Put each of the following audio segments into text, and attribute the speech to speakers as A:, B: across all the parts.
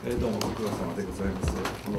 A: どうもご苦労様でございます。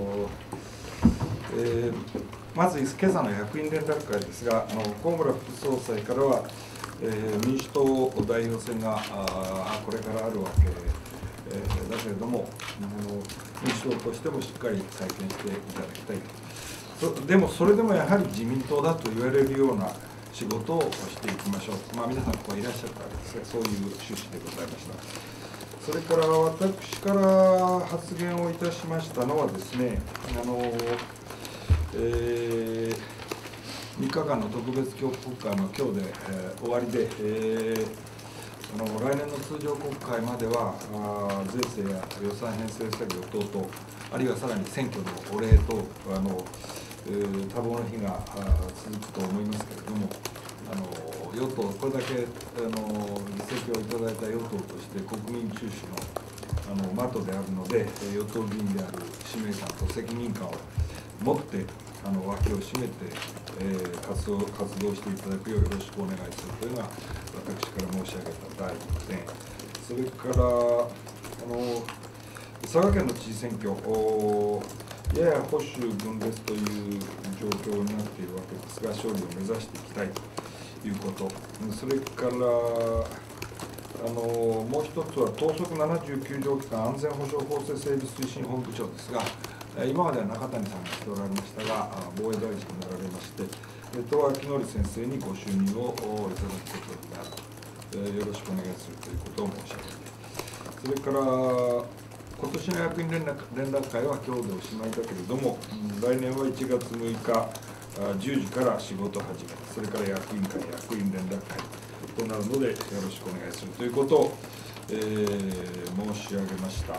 A: まず今朝の役員連絡会ですが、高村副総裁からは、民主党代表選がこれからあるわけだけれども、民主党としてもしっかり再建していただきたいと。でもそれでもやはり自民党だと言われるような仕事をしていきましょう。皆さんここにいらっしゃったわけですが、そういう趣旨でございました。それから私から発言をいたしましたのはですね、3日間の特別国会の今日で、終わりで、来年の通常国会までは税制や予算編成作業等々、あるいはさらに選挙のお礼等、多忙の日が続くと思いますけれども、与党、これだけ議席をいただいた与党として国民中心の的であるので、与党議員である使命感と責任感を持って脇を締めて、活動していただくようよろしくお願いするというのが私から申し上げた第1点。それから佐賀県の知事選挙、やや保守分裂という状況になっているわけですが、勝利を目指していきたいということ、それからもう一つは党則79条機関安全保障法制整備推進本部長ですが、今までは中谷さんがしておられましたが、防衛大臣になられまして、戸脇則先生にご就任をいただくことになる、よろしくお願いするということを申し上げて、それから今年の役員連絡会は今日でおしまいだけれども、来年は1月6日10時から仕事始め、それから役員会、役員連絡会となるので、よろしくお願いするということを、申し上げました。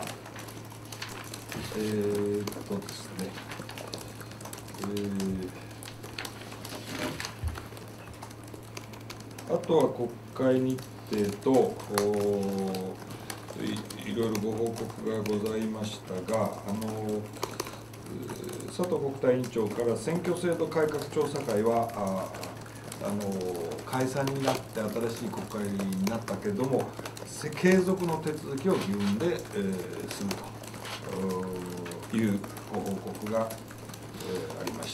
A: ですね、あとは国会日程といろいろご報告がございましたが、佐藤国対委員長から選挙制度改革調査会は解散になって新しい国会になったけれども、継続の手続きを議運で、するというご報告が、ありました。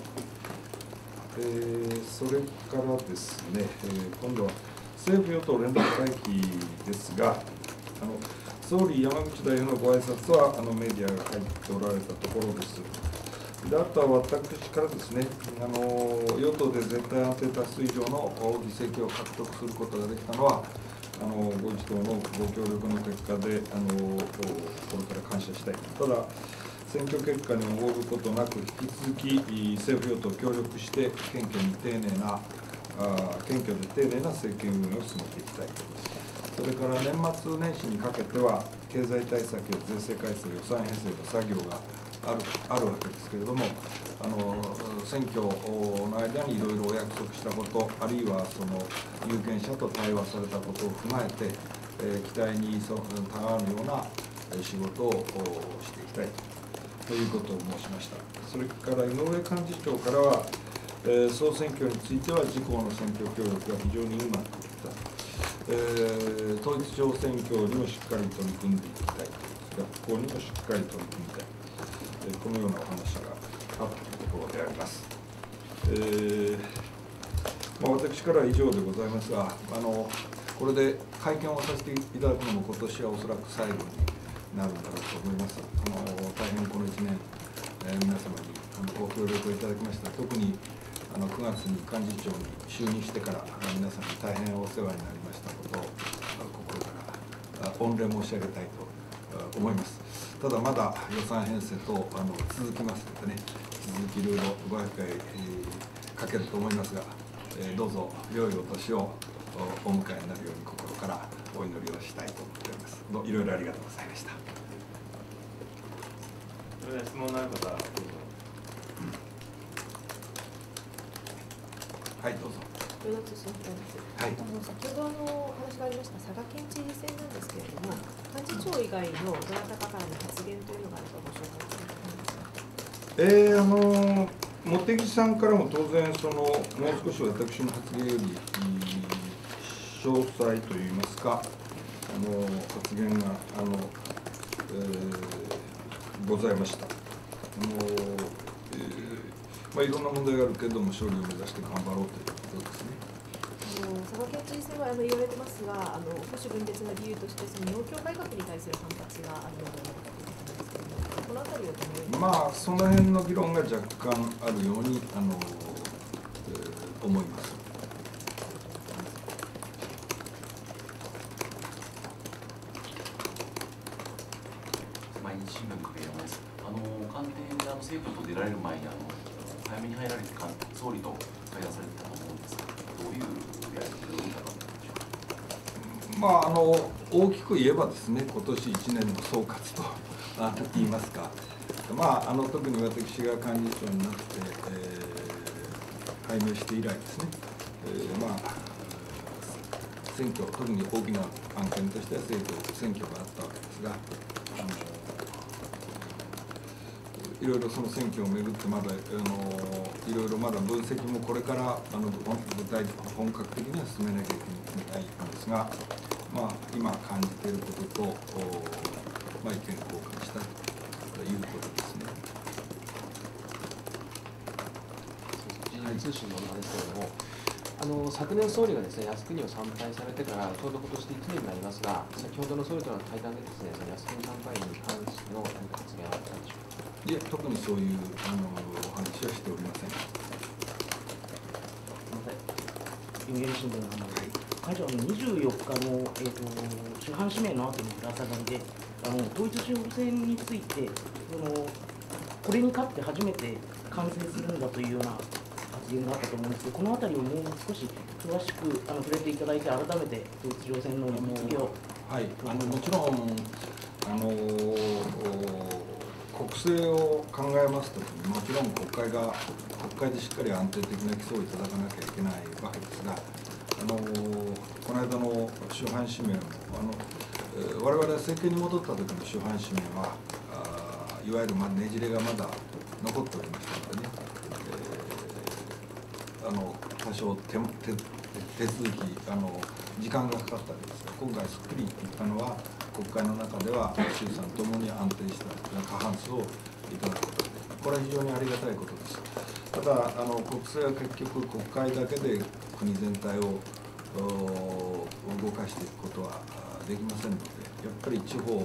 A: それからですね、今度は政府与党連絡会議ですが、総理、山口代表のご挨拶はメディアが入っておられたところです。で、あとは私からですね、与党で絶対安定多数以上の議席を獲得することができたのは、ご一同のご協力の結果で、心から感謝したい。ただ、選挙結果に応ることなく、引き続き政府与党協力して、謙虚で丁寧な政権運営を進めていきたい。それから年末年始にかけては、経済対策や税制改正、予算編成の作業があるわけですけれども、選挙の間にいろいろお約束したこと、あるいはその有権者と対話されたことを踏まえて、期待にたがるような仕事をしていきたいということを申しました。それから井上幹事長からは、総選挙については自公の選挙協力が非常にうまくいった。統一地方選挙にもしっかり取り組んでいきたい、学校にもしっかり取り組みたい、このようなお話があったところであります。私からは以上でございますが、これで会見をさせていただくのも今年はおそらく最後になるんだろうと思います。大変この1年、皆様にご協力をいただきました。特に9月に幹事長に就任してから皆さんに大変お世話になりましたことを心から御礼申し上げたいと思います。ただまだ予算編成と続きますのでね、引き続きいろいろご厄介かけると思いますが、どうぞ良いお年をお迎えになるように心からお祈りをしたいと思っております。いろいろありがとうございました。
B: それでは質問のある方、どうぞ。
A: はい、どうぞ。
C: はい、先ほどお話がありました佐賀県知事選なんですけれども、幹事長以外のどなたかからの発言というのがあればご紹介いただけますか。
A: 茂木さんからも当然もう少し私の発言より詳細といいますか発言がございました。いろんな問題があるけれども、勝利を目指して頑張ろうということですね。
C: 佐賀県知事選は言われてますが、保守分裂の理由として、その農協改革に対する反発があるのではないかということですけれども、このあたりはどのように。
A: まあ、その辺の議論が若干あるように思います。
D: 毎日新聞の影山です。官邸で政府と出られる前に早めに入られて総理と会談されてたと思うんですが、どういうやり方だったんでしょうか。
A: まあ大きく言えばですね、今年1年の総括と言いますか、まあ特に私が幹事長になって、拝命して以来ですね、まあ選挙、特に大きな案件としては選挙があったわけですが、いろいろその選挙をめぐってまだいろいろまだ分析もこれから本格的には進めなきゃいけないんですが、まあ今感じていることと、まあ、意見交換したということですね。
E: 通信のなんですけれども、昨年総理がですね、靖国を参拝されてからちょうど今年1年になりますが、先ほどの総理との対談でですね、その靖国参拝に関しての何か発言はあったんでしょうか。
A: いえ、特にそういうお話はしておりません。
F: 読売新聞の会長、24日の、主犯指名の後にぶら下がりで、統一地方選についてこれに勝って初めて完成するんだというような発言があったと思うんですけど、このあたりをもう少し詳しく触れていただいて、改めて統一地方選の位置づけを。
A: はい、もちろん国政を考えますときに、もちろん国会でしっかり安定的な起訴をいただかなきゃいけないわけですが、この間の主犯指名も我々は政権に戻った時の主犯指名はいわゆるねじれがまだ残っておりましたのでね、多少手続き時間がかかったわけですが、今回すっきり言ったのは、国会の中では衆参ともに安定した過半数をいただくことで、これは非常にありがたいことです。ただ国政は結局国会だけで国全体を動かしていくことはできませんので、やっぱり地方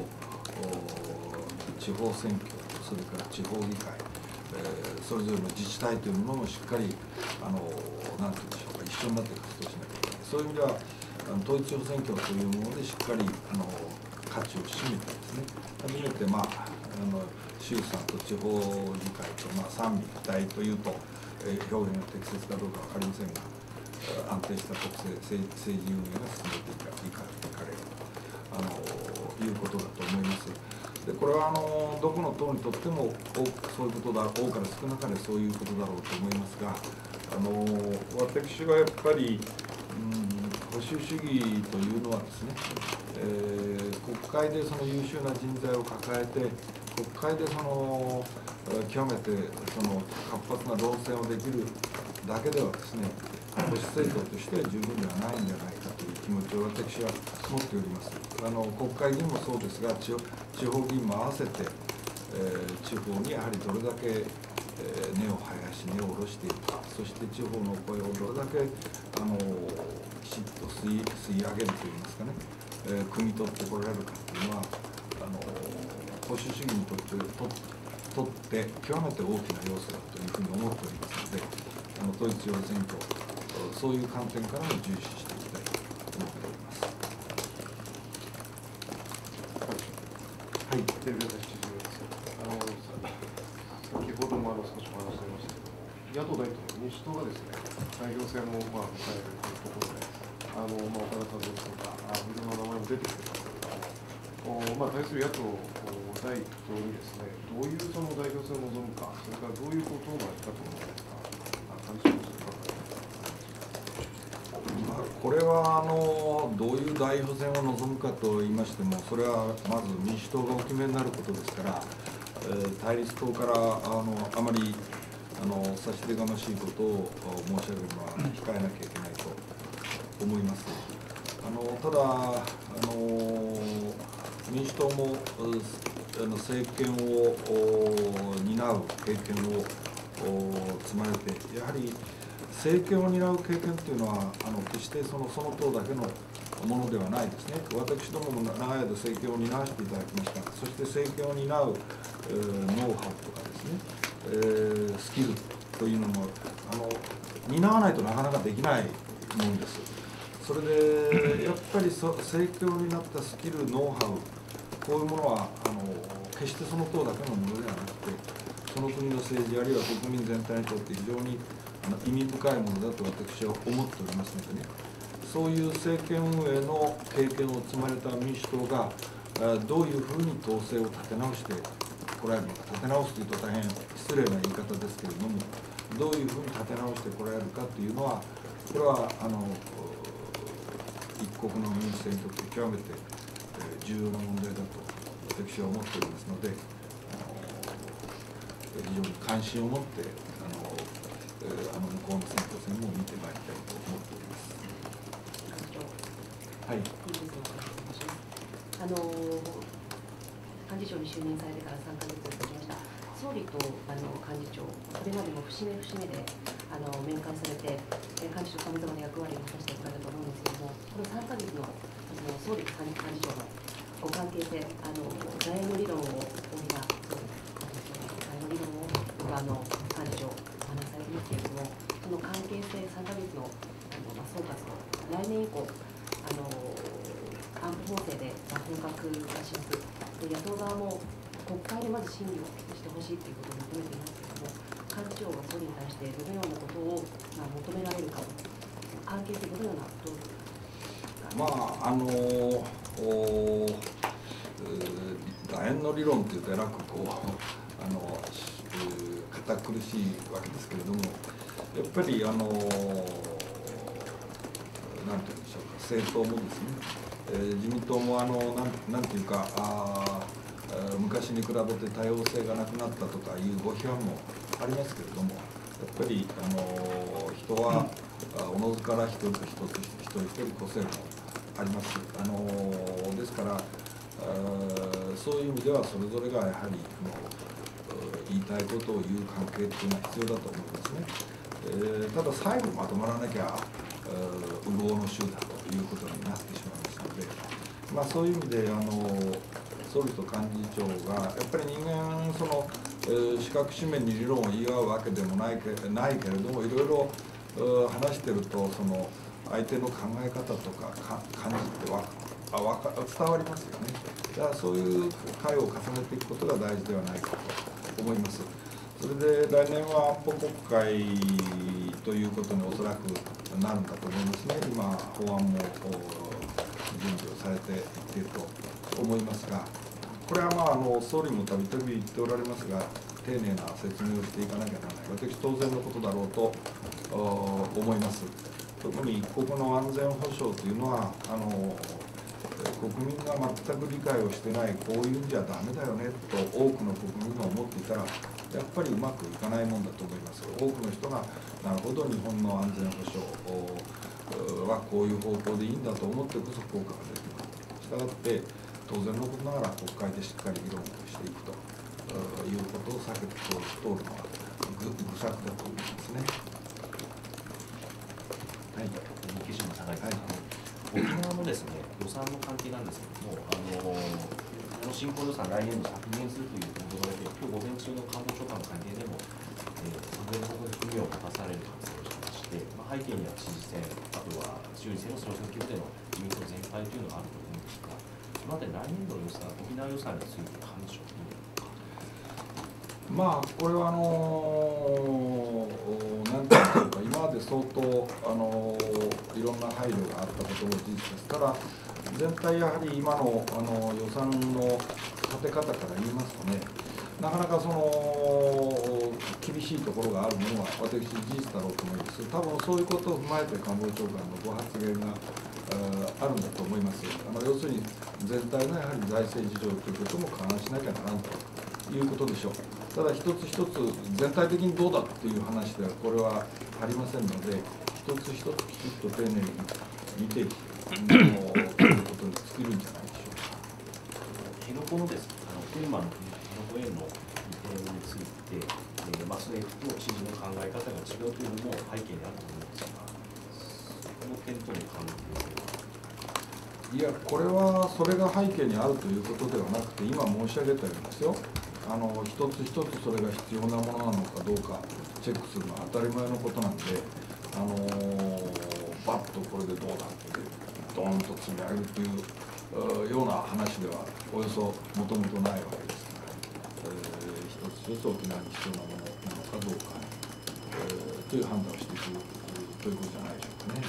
A: 選挙、それから地方議会、それぞれの自治体というものもしっかりなんていうんでしょうか、一緒になって活動しなきゃいけない。そういう意味では統一地方選挙というものでしっかり価値を占めてですね、初めて衆参と地方議会と三位一体というと、表現が適切かどうか分かりませんが、安定した政治運営が進めていかれるということだと思います。でこれはどこの党にとってもそういうことだ、多かれ少なかれそういうことだろうと思いますが、私はやっぱり保守主義というのはですね、国会でその優秀な人材を抱えて、国会で極めて活発な論戦をできるだけではですね、保守政党としては十分ではないんじゃないかという気持ちを私は持っております。国会議員もそうですが、地方議員も合わせて、地方にやはりどれだけ根を生やし根を下ろしていくか、そして地方の声をどれだけきちっと吸い上げるといいますかね、汲み取ってこられるかというのは保守主義にとって極めて大きな要素だというふうに思っておりますので、統一地方選挙、そういう観点からも重視していきたいと思っております。
G: はい、テレビ朝日です。先ほども少しお話しされましたけども、野党第一党民主党がですね、代表選も迎えるというところで、岡田和夫さんとかいろんな名前も出てきてますけれども、対する野党第一党にですね、どういう代表選を望むか、それからどういうことをやったと思いますか。
A: これはどういう代表選を望むかと言いましても、それはまず民主党がお決めになることですから、対立党からあまり差し出がましいことを申し上げるのは控えなきゃいけないと思います。ただ民主党も政権を担う経験を積まれて、やはり政権を担う経験というのは決してその党だけのものではないですね。私どもも長い間政権を担わせていただきました。そして政権を担うノウハウとかですね、スキルというのも担わないとなかなかできないものです。それでやっぱり政権を担ったスキル、ノウハウ、こういうものは決してその党だけのものではなくて、その国の政治あるいは国民全体にとって非常に意味深いものだと私は思っておりますのでね、そういう政権運営の経験を積まれた民主党がどういうふうに統制を立て直してこられるのか、立て直すというと大変失礼な言い方ですけれども、どういうふうに立て直してこられるかというのは、これは一国の民主制にとって極めて重要な問題だと私は思っておりますので、非常に関心を持って向こうの選挙戦も見てまいりたいと思っております。はい。
H: 幹事長に就任されてから3ヶ月経ちました。総理と幹事長、これまでも節目節目で面会されて、幹事長さまざまな役割を果たしてこられたと思うんですけれども、この3ヶ月の総理と幹事長のご関係性、財務理論を総理が、財務理論を幹事長、お話しされていますけれども、その関係性、3ヶ月の総括を来年以降、安保法制で本格化します。野党側も国会でまず審議をしてほしいということを求めていますけれども、幹事長が総理に対してどのようなことを求められるか、関係性どのようなこと
A: 楕円の理論というとえらく堅苦しいわけですけれども、やっぱりなんていうんでしょうか、政党もですね、自民党もなんていうか昔に比べて多様性がなくなったとかいうご批判もありますけれども、やっぱり人はおのずから一人一人個性もあります。ですからそういう意味ではそれぞれがやはり言いたいことを言う関係っていうのは必要だと思いますね。ただ最後まとまらなきゃ右往の衆だということになってしまいますので、そういう意味で総理と幹事長がやっぱり人間四角紙面に理論を言い合うわけでもないけれども、いろいろ話してると相手の考え方とか感じって伝わりますよね。だからそういう会を重ねていくことが大事ではないかと思います。それで来年は安保国会ということにおそらくなるんだと思いますね。今法案も準備をされていっていると思いますが、これは総理もたびたび言っておられますが、丁寧な説明をしていかなきゃならない、私当然のことだろうと思います。特に一国の安全保障というのは国民が全く理解をしてない、こういうんじゃダメだよねと多くの国民が思っていたら、やっぱりうまくいかないもんだと思います。多くの人がなるほど日本の安全保障はこういう方向でいいんだと思ってこそ効果が出てくる。したがって当然のことながら国会でしっかり議論をしていくということを避けて通るのは愚策だと思いますね。はい。
D: 日経新聞酒井さん、沖縄のですね、予算の関係なんですけれども、新興予算来年度削減するという報道が出て、今日午前中の官房長官の会見でも、削減の方向で組みを持たされる発言をしまして、背景には知事選、あとは衆院選の総選挙での自民党全敗というのがあると思うんですが、そのあたり来年度の予算、沖縄予算について幹事長はどうですか。
A: これはなんていうか、今まで相当いろんな配慮があったことも事実ですから、全体やはり今の予算の立て方から言いますとね、なかなか厳しいところがあるものは私事実だろうと思います。多分そういうことを踏まえて官房長官のご発言があるんだと思います。要するに全体のやはり財政事情ということも勘案しなきゃならんということでしょう。ただ一つ一つ全体的にどうだっていう話ではこれはありませんので、一つ一つきちっと丁寧に見ていくことに尽きるんじゃないでしょうか。
D: 辺野古のですね、
I: で、このへんの移転について、政府と知事の考え方が違うというのも背景にあると思うんですが、この点との関係性は。
A: いや、これはそれが背景にあるということではなくて、今申し上げたようにですよ、一つ一つそれが必要なものなのかどうかチェックするのは当たり前のことなんで、バッとこれでどうだって、ドーンと積み上げるというような話では、およそもともとないわけですから、一つ一つ沖縄に必要なものなのかどうか、という判断をしていくということじゃないでしょうかね。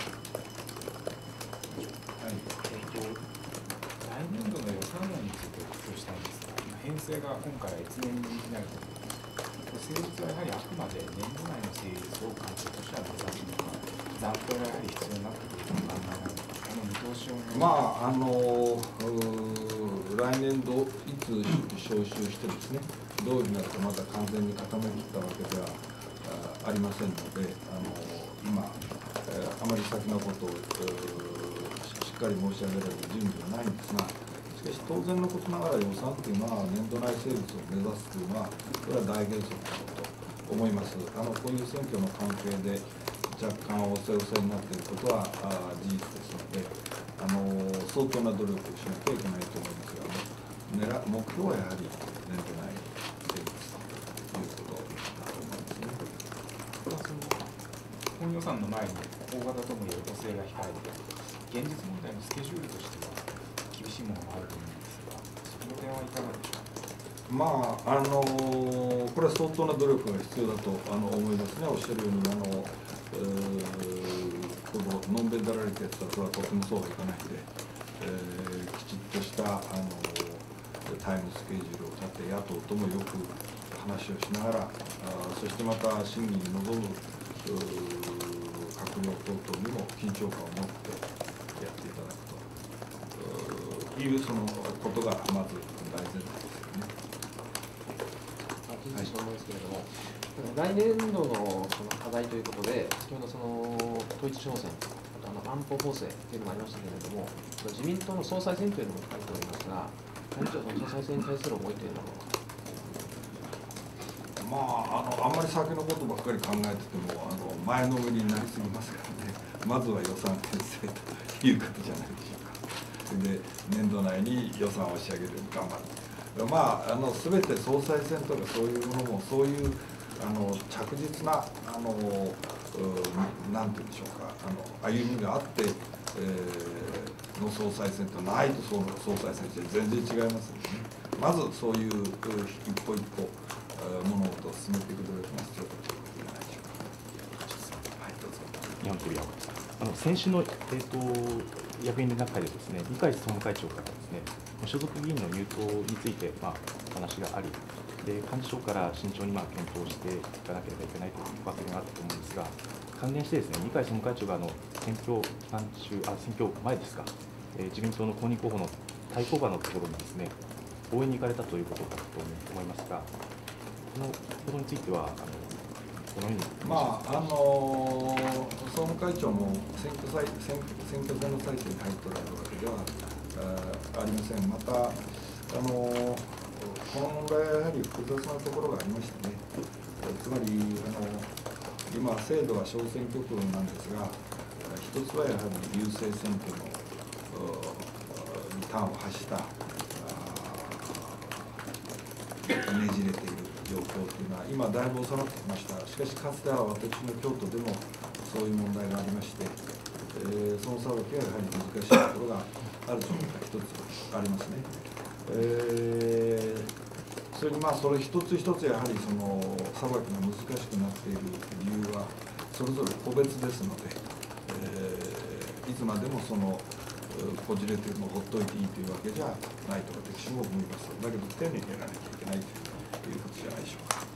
J: はい、来年度の予算案についてお聞きしたいんですが、編成が今回は1年になると、成立はやはりあくまで年度内の成立を関係としては目指すのか、残党がやはり必要になってくると考えられるのか、この見通しを。
A: 来年度いつ招集してですね、どういうふうになるかまだ完全に固めきったわけではありませんので、今、あまり先のことをしっかり申し上げられる準備はないんですが、しかし当然のことながら予算というのは年度内成立を目指すというのは、これは大原則だと思います。こういう選挙の関係で若干おせおせになっていることは事実ですので、相当な努力をしなきゃいけないと思いますが、目標はやはり年度内成立ということだと思いますね。
J: 本予算の前に大型ともいえる補正が控えて、現実問題のスケジュールとしては厳しいものがあると思うんですが、その点はいかがでしょうか。
A: これは相当な努力が必要だと思いますね。おっしゃるようにこののんべんだられたやつはそれはとてもそうはいかないので、きちっとしたタイムスケジュールを立て、野党ともよく話をしながら、そしてまた審議に臨む閣僚等々にも緊張感を持ってやっていただくというそのことがまず大前提ですよね。
E: そう思うんですけれども、来年度のその課題ということで、先ほどその統一地方選、あと安保法制というのもありましたけれども、自民党の総裁選というのも書かれておりますが、幹事長、その総裁選に対する思いというのは。
A: あんまり先のことばっかり考えてても前のめりになりすぎますからね、まずは予算編成ということじゃないでしょうか。それで年度内に予算を仕上げるように頑張る。すべて総裁選とかそういうものも、そういう着実ななんていうんでしょうか、歩みがあって、の総裁選とないとその総裁選って全然違いますのでね、まずそういう一歩一歩物事を進めていく努力が必要だということじゃないでしょうか。はい、どうぞ。
K: 日本テレビ先週の、役員連絡会でですね、二階総務会長からですね、所属議員の入党について、お話があり、で幹事長から慎重に検討していかなければいけないという発言があったと思うんですが、関連してですね、二階総務会長が選挙期間中、選挙前ですか、自民党の公認候補の対抗馬のところにですね、応援に行かれたということだと思いますが、このことについては、このように
A: 総務会長も選挙戦の最中に入っておられるわけではありません。またこの問題はやはり複雑なところがありましてね、つまり今、制度は小選挙区なんですが、一つはやはり郵政選挙のに端を発したねじれている状況というのは今だいぶ収まってきました。しかしかつては私の京都でもそういう問題がありまして、その裁きはやはり難しいところがあるというのが一つありますね。それにそれ一つ一つやはりその裁きが難しくなっている理由はそれぞれ個別ですので、いつまでもそのこじれてほっといていいというわけじゃないと私も思います。だけど丁寧にやらなきゃいけないということじゃないでしょうか。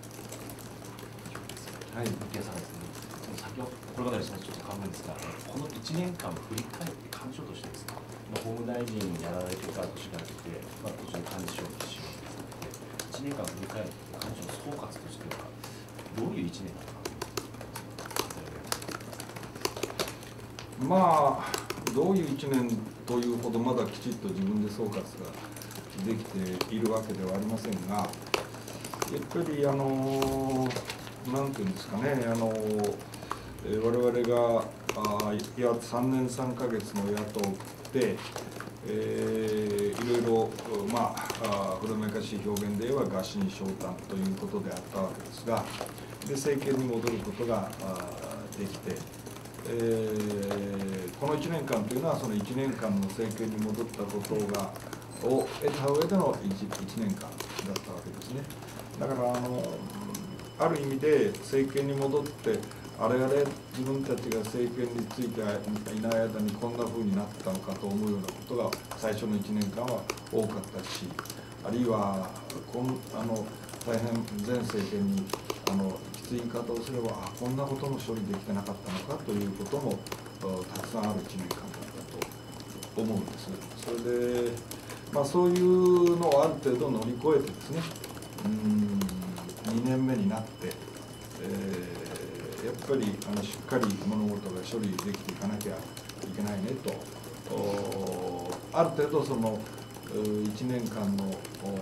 D: はい、池谷さんですね、先ほどこれまでちょっと考えるんですが、この1年間振り返って幹事長としてですか、法務大臣やられていた年があって、途中で幹事長に就任されて、1年間振り返って幹事長の総括としては、どういう1年だったかどういう1年というほどまだきちっと自分で総括が
A: できているわけではありませんが、やっぱりなんていうんですかね、我々が3年3ヶ月の野党で、いろいろ、古めかしい表現で言えば臥薪嘗胆ということであったわけですが、で政権に戻ることができて、この1年間というのはその1年間の政権に戻ったことを得た上での 1年間だったわけですね。だからある意味で政権に戻ってあれ自分たちが政権についていない間にこんな風になったのかと思うようなことが最初の1年間は多かったし、あるいは大変前政権にきつい言い方をすればこんなことも処理できてなかったのかということもたくさんある1年間だったと思うんです。それで、そういうのをある程度乗り越えてですね、2年目になって、やっぱりしっかり物事が処理できていかなきゃいけないねと、ある程度その1年間の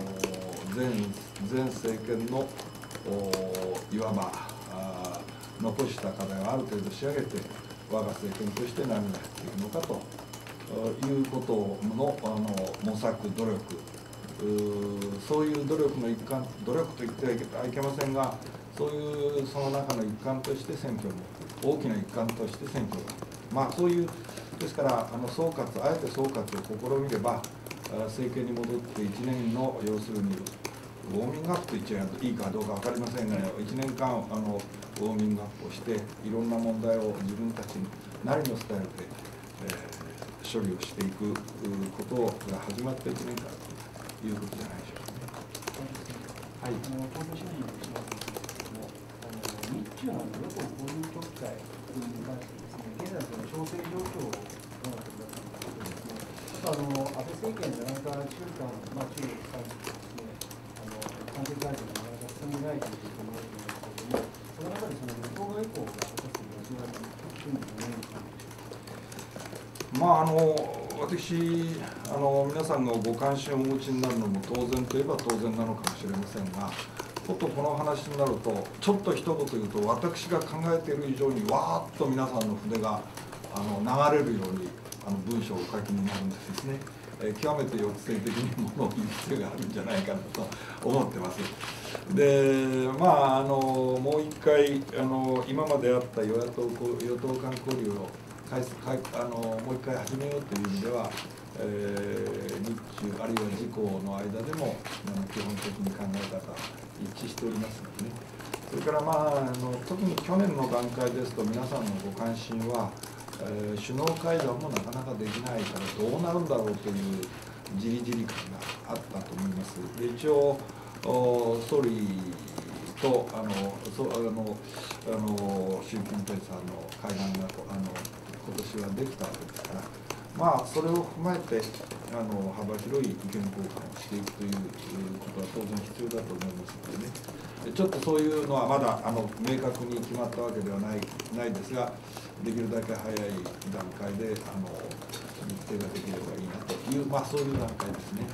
A: 前政権のいわば残した課題をある程度仕上げて我が政権として何をやっていくのかということの模索努力、そういう努力の一環、努力と言ってはいけませんが、その中の一環として選挙も大きな一環として選挙が、そういうですからあえて総括を試みれば政権に戻って1年の要するにウォーミングアップと言っちゃいいかどうか分かりませんが、1年間ウォーミングアップをしていろんな問題を自分たちなりのスタイルで、処理をしていくことが始まって1年間ということじゃないでしょうかね。
L: はい。東京市民の石松ですけれども、日中の与党交流局会に関してですね、現在の調整状況をどうなってくださいかというですね、安倍政権でなかなか中間、中国に関してですね、関係改善がなかなか進んでないということもあるんですけれども、その中で与党外交が果たす役割というのは何でしょうか。
A: 私、皆さんがご関心をお持ちになるのも当然といえば当然なのかもしれませんが、ことこの話になると、ちょっと一言言うと、私が考えている以上に、わーっと皆さんの筆が流れるように文章をお書きになるんですね。極めて抑制的にものを言う必要があるんじゃないかなと思ってます。で、もう一回今まであった与党間交流をもう一回始めようという意味では、日中あるいは自公の間でも基本的に考え方一致しておりますのでね。それから特に去年の段階ですと皆さんのご関心は、首脳会談もなかなかできないからどうなるんだろうというじりじり感があったと思います。で一応総理と習近平さんの会談が今年はできたわけですから、それを踏まえて幅広い意見交換をしていくということは当然必要だと思いますのでね、ちょっとそういうのはまだ明確に決まったわけではないですが、できるだけ早い段階で日程ができればいいなという、そういう段階ですね。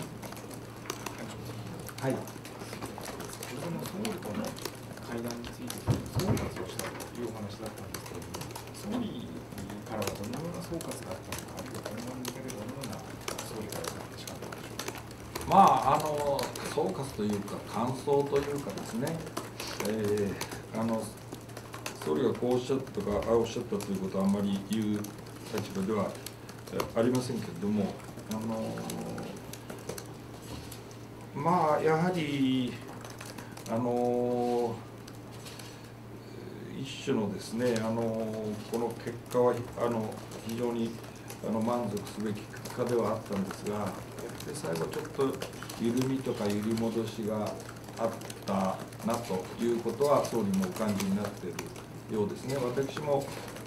A: はい。
J: 先ほどの総理との会談について総括をしたというお話だったんですけれども、総理からはどのような総括があったのか、あるいは今後に向けてどのような総理からの話があったのでしょうか。
A: 総括というか感想というかですね、総理がこうおっしゃったとかおっしゃったということはあんまり言う立場ではありませんけれども、やはり一種のですねこの結果は非常に満足すべき結果ではあったんですが、やっぱり最後ちょっと緩みとか揺り戻しがあったなということは総理もお感じになっているようですね。私も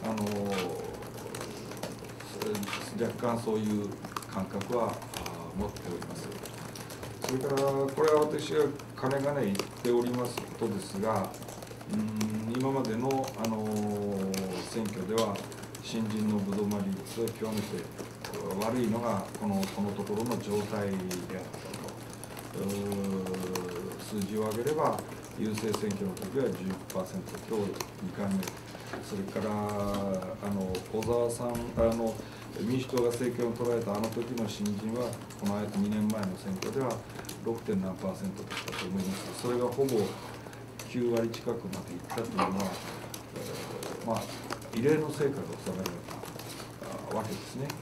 A: 若干そういう感覚は持っております。それからこれは私がかねがね言っておりますことですが、今までの選挙では新人のぶどまり率は極めて悪いのがこのところの状態であったと。数字を上げれば郵政選挙の時は 10%、今日2回目、それから小沢さん民主党が政権を取られたあの時の新人はこの2年前の選挙では 6. 何%だったと思います。それがほぼ9割近くまでいったというのは、まあ異例の成果が収められたわけですね。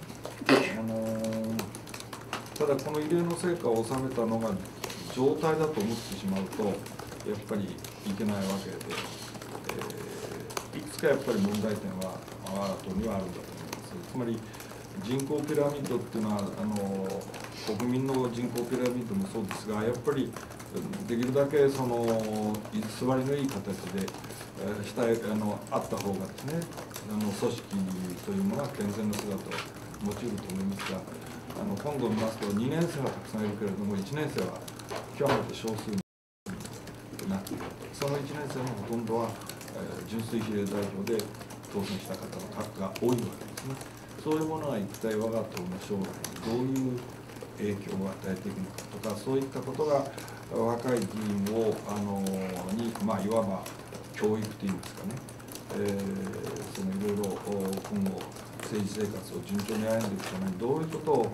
A: ただこの異例の成果を収めたのが状態だと思ってしまうとやっぱりいけないわけで、いくつかやっぱり問題点は後にはあるんだと思います。つまり人口ピラミッドっていうのは国民の人口ピラミッドもそうですが、やっぱりできるだけその座りのいい形であった方がですね、組織というものは健全な姿を持ち得ると思いますが、今度見ますと2年生はたくさんいるけれども1年生は極めて少数になっていると。その1年生のほとんどは純粋比例代表で当選した方が多いわけですね。そういうものは一体我が党の将来にどういう影響を与えていくのかとか、そういったことが若い議員をいわば教育といいますかね、そのいろいろ今後政治生活を順調に歩んでいくためにどういうことを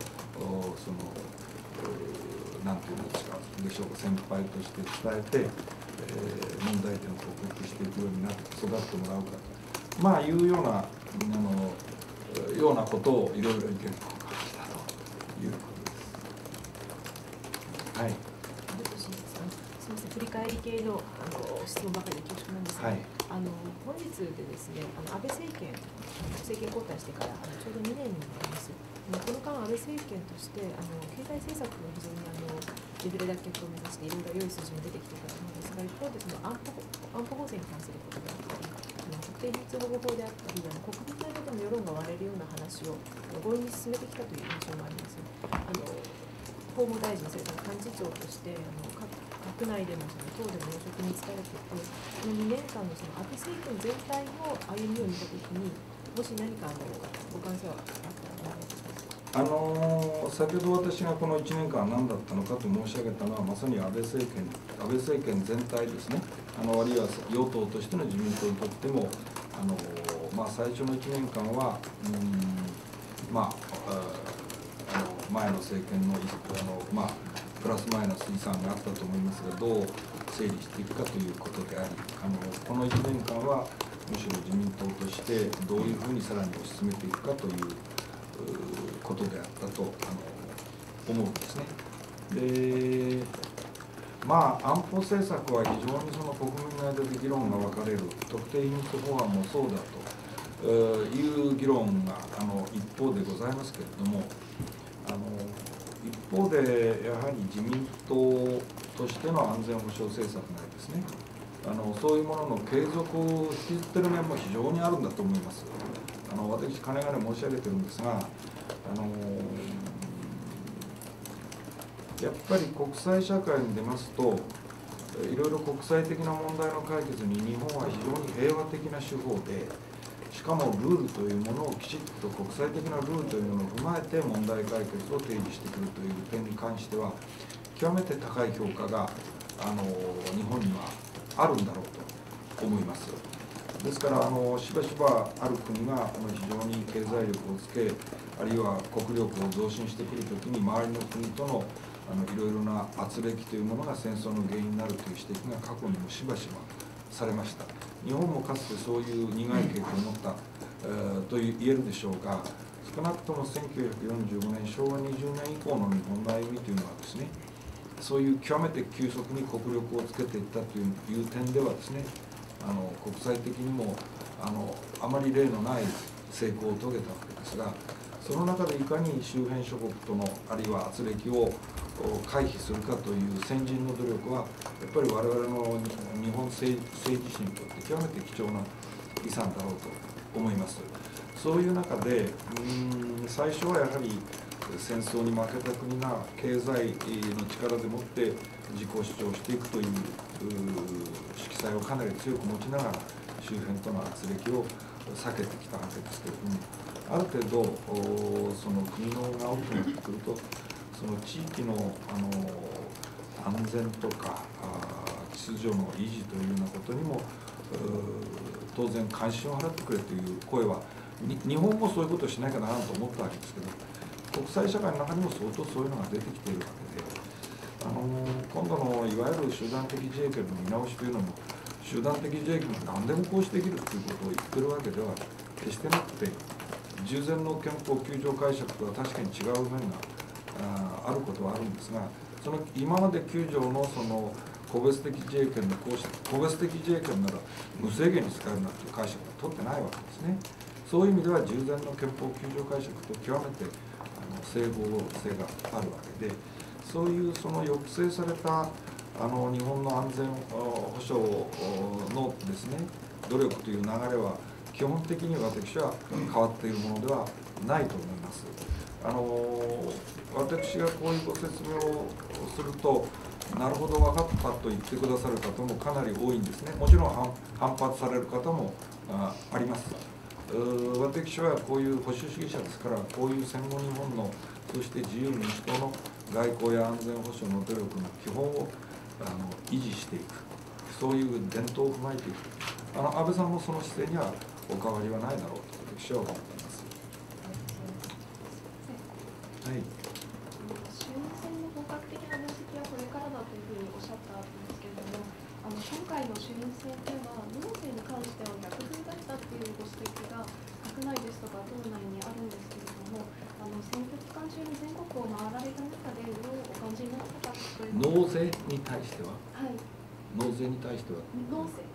A: なんていうんでしょうか、先輩として伝えて、問題点を克服していくようになって育ってもらうかと、いうようなことをいろいろ意見交換したということです。はい。
C: すみません、振り返り系の質問ばかりで恐縮なんですが、本日でですね、安倍政権交代してからちょうど2年になります。この間、安倍政権として経済政策が非常にデフレ脱却を目指していろいろ良い数字も出てきていたと思うんですが、一方でその安保法制に関することであったり、特定秘密保護法であったり、国民内でも世論が割れるような話を強引に進めてきたという印象もあります。法務大臣、それから幹事長として閣内でも党でも要職に就かれていて、この2年間の安倍政権全体の歩みを見たときに、もし何かご感想があったらお願いします。
A: 先ほど私がこの1年間何だったのかと申し上げたのはまさに安倍政権全体ですね。あるいは与党としての自民党にとっても最初の1年間は前の政権のプラスマイナス遺産があったと思いますが、どう整理していくかということであり、この1年間はむしろ自民党としてどういうふうにさらに推し進めていくかということであったと思うんですね。で、安保政策は非常にその国民の間で議論が分かれる、特定秘密法案もそうだという議論が一方でございますけれども、一方でやはり自民党としての安全保障政策内ですね、そういうものの継続を引きずっている面も非常にあるんだと思います。私かねがね申し上げてるんですが、やっぱり国際社会に出ますといろいろ国際的な問題の解決に日本は非常に平和的な手法で、しかもルールというものをきちっと国際的なルールというものを踏まえて問題解決を提示してくるという点に関しては極めて高い評価が日本にはあるんだろうと思います。ですからしばしばある国が非常に経済力をつけ、あるいは国力を増進してくるときに周りの国とのいろいろな圧力というものが戦争の原因になるという指摘が過去にもしばしばされました。日本もかつてそういう苦い経験を持った、と言えるでしょうが、少なくとも1945年昭和20年以降の日本の歩みというのはですね、そういう極めて急速に国力をつけていったという点ではですね、国際的にもあまり例のない成功を遂げたわけですが、その中でいかに周辺諸国とのあるいは圧力を回避するかという先人の努力はやっぱり我々の日本政治史にとって極めて貴重な遺産だろうと思います。そういう中で最初はやはり戦争に負けた国が経済の力でもって自己主張していくという色彩をかなり強く持ちながら周辺との圧力を避けてきたわけですけれども、ある程度その国のが大きくなってくると、その地域の安全とか秩序の維持というようなことにも当然関心を払ってくれという声は、日本もそういうことをしなきゃならんと思ったわけですけど、国際社会の中にも相当そういうのが出てきているわけで、今度のいわゆる集団的自衛権の見直しというのも、集団的自衛権が何でも行使できるということを言ってるわけでは決してなくて、従前の憲法9条解釈とは確かに違う面があることはあるんですが、その今まで9条のその個別的自衛権の行使、個別的自衛権なら無制限に使えるなという解釈は取ってないわけですね。そういう意味では従前の憲法9条解釈と極めて整合性があるわけで、そういうその抑制された日本の安全保障のですね努力という流れは基本的に私は変わっているものではないと思います。私がこういうご説明をすると、なるほど分かったと言ってくださる方もかなり多いんですね。もちろん反発される方もあります。私はこういう保守主義者ですから、こういう戦後日本の、そして自由民主党の外交や安全保障の努力の基本を維持していく、そういう伝統を踏まえていく、安倍さんもその姿勢にはお変わりはないだろうと私は思っています。はい。
M: 衆院選の本格的な分析はこれからだというふうにおっしゃったんですけれども、今回の衆院選では農政に関しては逆風だったっていうご指摘が閣内ですとか党内にあるんですけれども、選挙期間中に全国を回られた中でどうお感じになったかという
A: 納税に対しては、
M: はい、
A: 納税に対しては
M: 農政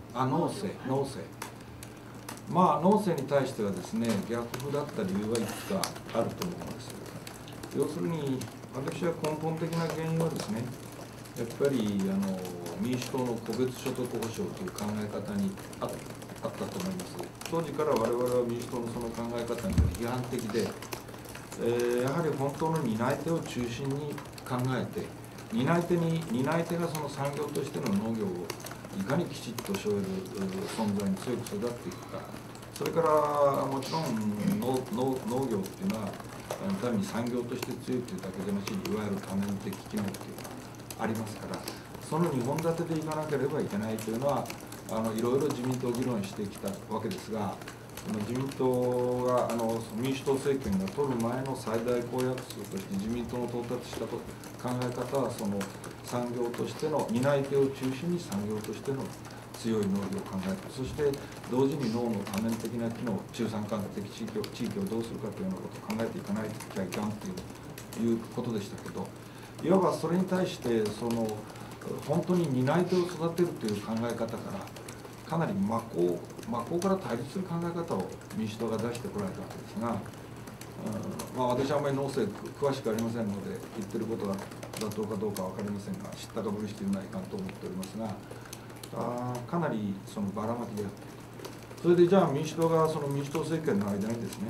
A: まあ農政に対してはですね、逆風だった理由はいくつかあると思います。要するに私は根本的な原因はですね、やっぱり民主党の個別所得保障という考え方にあったと思います。当時から我々は民主党のその考え方に批判的で、やはり本当の担い手を中心に考えて、担い手がその産業としての農業をいかにきちっと背負える存在に強く育っていくか、それからもちろん農業っていうのは単に産業として強いというだけでなしに、いわゆる多面的機能というのがありますから、その2本立てでいかなければいけないというのはいろいろ自民党議論してきたわけですが、自民党が民主党政権が取る前の最大公約数として自民党の到達した考え方は、その産業としての担い手を中心に産業としての強い農業を考えて、そして同時に農の多面的な機能、中山間的地域をどうするかというようなことを考えていかないといけないということでしたけど、いわばそれに対して本当に担い手を育てるという考え方からかなり真っ向から対立する考え方を民主党が出してこられたわけですが、私はあまり農政詳しくありませんので言ってることが妥当かどうか分かりませんが、知ったかぶりしていないかと思っておりますが、かなりばらまきであって、それでじゃあ民主党がその民主党政権の間にですね、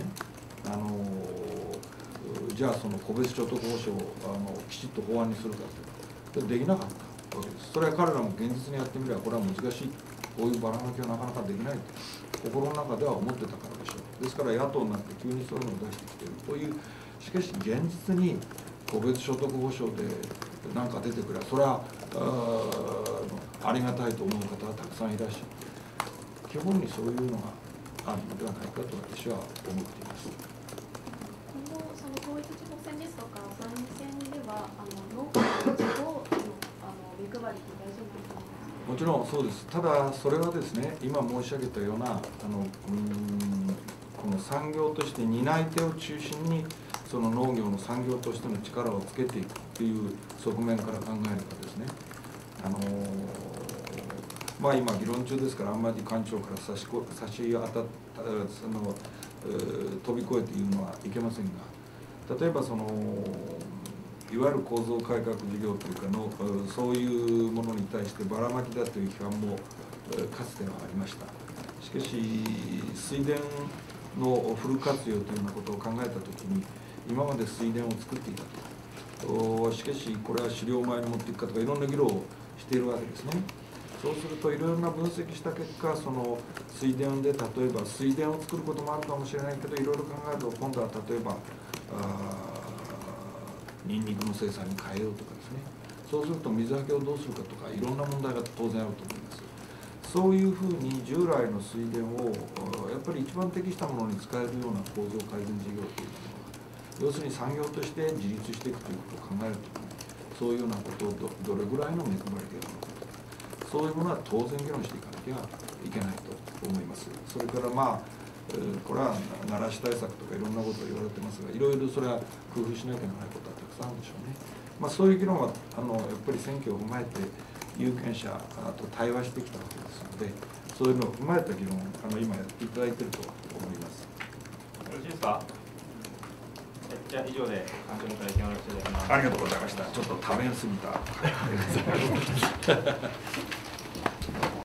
A: じゃあその個別所得保障をきちっと法案にするかというと、できなかったわけです。それは彼らも現実にやってみればこれは難しい、こういうばらまきはなかなかできないと心の中では思ってたからでしょう。ですから野党になって急にそういうのを出してきているという、しかし現実に個別所得保障で何か出てくればそれはありがたいと思う方はたくさんいらっしゃって、基本にそういうのがあるのではないかと私は思っています。
M: 今後その統一地方選ですとか参院選では農家の地方目配りって大丈夫だと思いますか？
A: もちろんそうです。ただそれはですね、今申し上げたようなこの産業として担い手を中心にその農業の産業としての力をつけていくという側面から考えればですね、今議論中ですからあんまり官庁から差し当たった飛び越えて言うのはいけませんが、例えばいわゆる構造改革事業というかのそういうものに対してばらまきだという批判もかつてはありました。しかし水田のフル活用というようなことを考えたときに、今まで水田を作っていたと、しかしこれは飼料米に持っていくかとかいろんな議論をしているわけですね。 そうするといろいろな分析した結果、その水田で例えば水田を作ることもあるかもしれないけど、いろいろ考えると今度は例えばニンニクの生産に変えようとかですね、そうすると水はけをどうするかとかいろんな問題が当然あると思います。そういうふうに従来の水田をやっぱり一番適したものに使えるような構造改善事業というのは、要するに産業として自立していくということを考えるときに、そういうようなことをどれぐらいの目配りでやるのかとか、そういうものは当然議論していかなきゃいけないと思います。それからまあこれは鳴らし対策とかいろんなことを言われてますが、いろいろそれは工夫しなきゃならないことはたくさんあるでしょうね。そういう議論はやっぱり選挙を踏まえて有権者と対話してきたわけですので、そういうのを踏まえた議論を今やっていただいていると思います。
B: よろしいですか。じゃあ以上で幹事の会見を終わらせていただきます。
A: ありがとうございました。ちょっと食べ過ぎた。